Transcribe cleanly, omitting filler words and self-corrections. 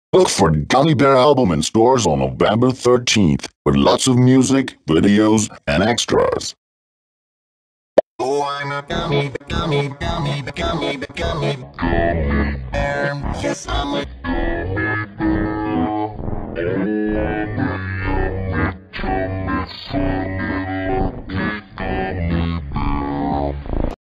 Look for the Gummy Bear album in stores on November 13th with lots of music, videos, and extras. Oh, I'm a gummy bear. Yes, I'm a